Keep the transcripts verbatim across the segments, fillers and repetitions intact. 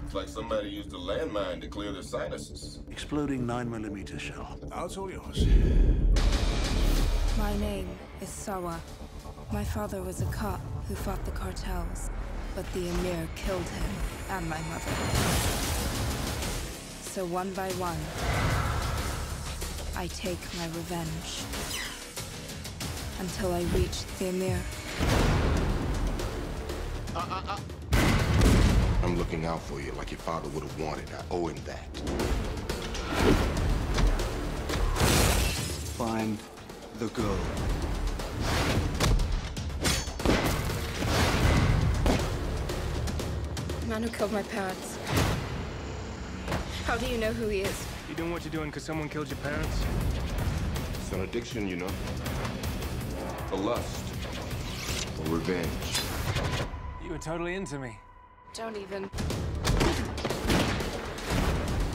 Looks like somebody used a landmine to clear their sinuses. Exploding nine millimeter shell. Now it's all yours. My name is Sawa. My father was a cop who fought the cartels, but the Emir killed him and my mother. So one by one, I take my revenge. Until I reach the Emir. Uh, uh, uh. I'm looking out for you like your father would have wanted. I owe him that. Find the girl. The man who killed my parents. How do you know who he is? You doing what you're doing because someone killed your parents? It's an addiction, you know. For lust. For revenge. You were totally into me. Don't even.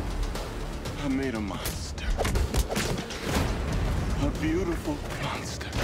I made a monster. A beautiful monster.